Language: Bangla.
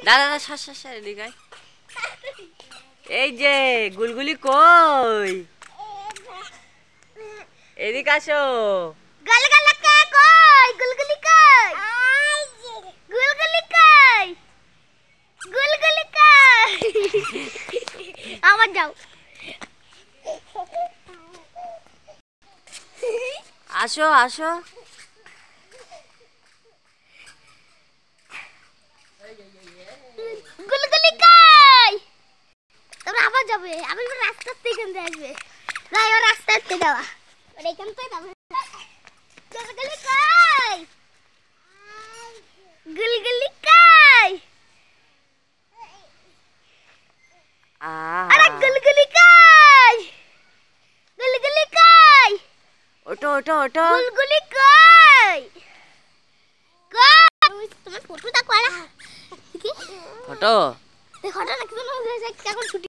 দাদা দাদা সর সর সর এদিকে আয়। এই যে গুলগুলি কই, এদিকে আসো। গলগলা কই, গুলগুলি কই, গুলগুলি কই, গুলগুলি কই। আবার যাও। আসো আসো। গুলগুলি কই। তোমরা আবার যাবে, আমি রাস্তার থেকে আসবে না, এবার রাস্তার থেকে যাওয়া ওর এখান থেকে যাবে। গুলগুলি কই, গুলগুলি কই, আরে গুলগুলি কই, গুলগুলি কই, ওটো ওটো ওটো। গুলগুলি কই, কই তোমার ফটোটা করা ফটো দেখো না, কেমন ছুটি